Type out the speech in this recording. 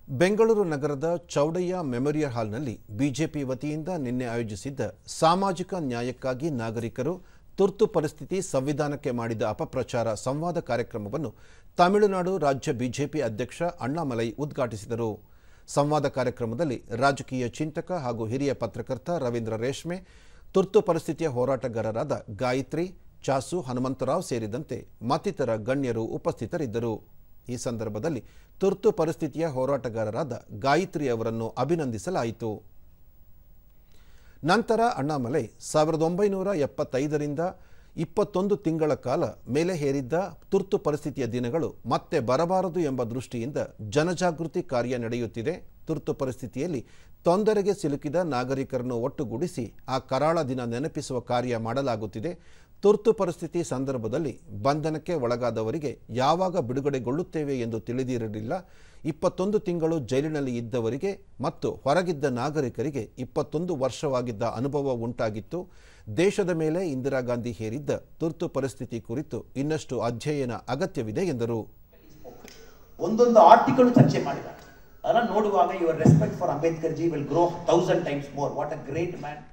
ಬೆಂಗಳೂರು ನಗರದ ಚೌಡಯ್ಯ ಮೆಮೋರಿಯಲ್ ಹಾಲ್ನಲ್ಲಿ ಬಿಜೆಪಿ ವತಿಯಿಂದ ನಿನ್ನೆ ಆಯೋಜಿಸಿದ್ದ ಸಾಮಾಜಿಕ ನ್ಯಾಯಕ್ಕಾಗಿ ನಾಗರಿಕರು ತುರ್ತು ಪರಿಸ್ಥಿತಿ ಸಂವಿಧಾನಕ್ಕೆ ಮಾಡಿದ ಅಪಪ್ರಚಾರ ಸಂವಾದ ಕಾರ್ಯಕ್ರಮವನ್ನು ತಮಿಳುನಾಡು ರಾಜ್ಯ ಬಿಜೆಪಿ ಅಧ್ಯಕ್ಷ ಅಣ್ಣಾಮಲೈ ಉದ್ಘಾಟಿಸಿದರು. ಸಂವಾದ ಕಾರ್ಯಕ್ರಮದಲ್ಲಿ ರಾಜಕೀಯ ಚಿಂತಕ ಹಾಗೂ ಹಿರಿಯ ಪತ್ರಕರ್ತ ರವೀಂದ್ರ ರೇಷ್ಮೆ, ತುರ್ತು ಪರಿಸ್ಥಿತಿಯ ಹೋರಾಟಗಾರರಾದ ಗಾಯತ್ರಿ, ಚಾಸು ಹನುಮಂತರಾವ್ ಸೇರಿದಂತೆ ಮತ್ತಿತರ ಗಣ್ಯರು ಉಪಸ್ಥಿತರಿದ್ದರು. ಈ ಸಂದರ್ಭದಲ್ಲಿ ತುರ್ತು ಪರಿಸ್ಥಿತಿಯ ಹೋರಾಟಗಾರರಾದ ಗಾಯತ್ರಿ ಅವರನ್ನು ಅಭಿನಂದಿಸಲಾಯಿತು. ನಂತರ ಅಣ್ಣಾಮಲೈ 1975ರಿಂದ 21 ತಿಂಗಳ ಕಾಲ ಮೇಲೆ ಹೇರಿದ್ದ ತುರ್ತು ಪರಿಸ್ಥಿತಿಯ ದಿನಗಳು ಮತ್ತೆ ಬರಬಾರದು ಎಂಬ ದೃಷ್ಟಿಯಿಂದ ಜನಜಾಗೃತಿ ಕಾರ್ಯ ನಡೆಯುತ್ತಿದೆ. ತುರ್ತು ಪರಿಸ್ಥಿತಿಯಲ್ಲಿ ತೊಂದರೆಗೆ ಸಿಲುಕಿದ ನಾಗರಿಕರನ್ನು ಒಟ್ಟುಗೂಡಿಸಿ ಆ ಕರಾಳ ದಿನ ನೆನಪಿಸುವ ಕಾರ್ಯ ಮಾಡಲಾಗುತ್ತಿದೆ. ತುರ್ತು ಪರಿಸ್ಥಿತಿ ಸಂದರ್ಭದಲ್ಲಿ ಬಂಧನಕ್ಕೆ ಒಳಗಾದವರಿಗೆ ಯಾವಾಗ ಬಿಡುಗಡೆಗೊಳ್ಳುತ್ತೇವೆ ಎಂದು ತಿಳಿದಿರಲಿಲ್ಲ. 21 ತಿಂಗಳು ಜೈಲಿನಲ್ಲಿ ಇದ್ದವರಿಗೆ ಮತ್ತು ಹೊರಗಿದ್ದ ನಾಗರಿಕರಿಗೆ 21 ವರ್ಷವಾಗಿದ್ದ ಅನುಭವ ಉಂಟಾಗಿತ್ತು. ದೇಶದ ಮೇಲೆ ಇಂದಿರಾ ಗಾಂಧಿ ಹೇರಿದ್ದ ತುರ್ತು ಪರಿಸ್ಥಿತಿ ಕುರಿತು ಇನ್ನಷ್ಟು ಅಧ್ಯಯನ ಅಗತ್ಯವಿದೆ ಎಂದರು. ಒಂದೊಂದು ಆರ್ಟಿಕಲ್ ಚರ್ಚೆ ಮಾಡಿದ್ದಾರೆ. ಅದನ್ನು ನೋಡುವಾಗ your respect for Ambedkar ji will grow 1000 times more. What a great man.